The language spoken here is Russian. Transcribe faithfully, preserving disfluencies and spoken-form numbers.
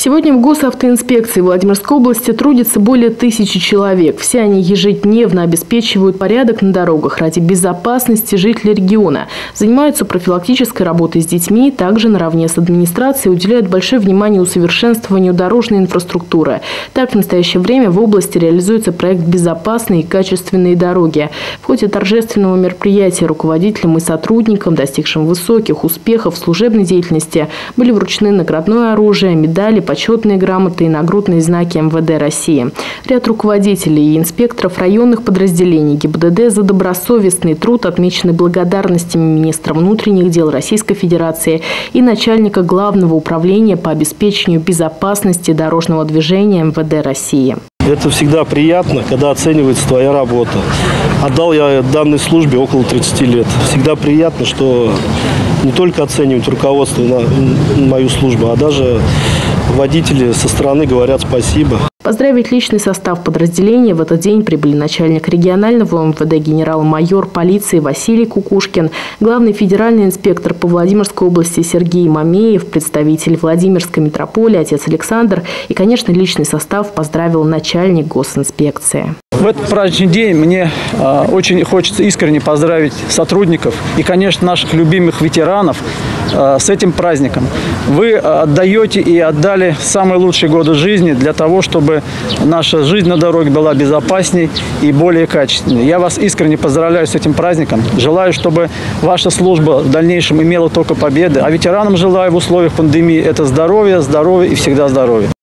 Сегодня в госавтоинспекции Владимирской области трудится более тысячи человек. Все они ежедневно обеспечивают порядок на дорогах ради безопасности жителей региона. Занимаются профилактической работой с детьми, также наравне с администрацией уделяют большое внимание усовершенствованию дорожной инфраструктуры. Так, в настоящее время в области реализуется проект «Безопасные и качественные дороги». В ходе торжественного мероприятия руководителям и сотрудникам, достигшим высоких успехов в служебной деятельности, были вручены наградное оружие, медали, почетные грамоты и нагрудные знаки эм вэ дэ России. Ряд руководителей и инспекторов районных подразделений гэ и бэ дэ дэ за добросовестный труд отмечены благодарностями министра внутренних дел Российской Федерации и начальника Главного управления по обеспечению безопасности дорожного движения эм вэ дэ России. Это всегда приятно, когда оценивается твоя работа. Отдал я данной службе около тридцати лет. Всегда приятно, что не только оценивают руководство на мою службу, а даже водители со стороны говорят спасибо. Поздравить личный состав подразделения в этот день прибыли начальник регионального эм вэ дэ генерал-майор полиции Василий Кукушкин, главный федеральный инспектор по Владимирской области Сергей Мамеев, представитель Владимирской метрополии отец Александр и, конечно, личный состав поздравил начальник госинспекции. В этот праздничный день мне э, очень хочется искренне поздравить сотрудников и, конечно, наших любимых ветеранов э, с этим праздником. Вы отдаете и отдали самые лучшие годы жизни для того, чтобы наша жизнь на дороге была безопасней и более качественной. Я вас искренне поздравляю с этим праздником. Желаю, чтобы ваша служба в дальнейшем имела только победы. А ветеранам желаю в условиях пандемии это здоровье, здоровье и всегда здоровье.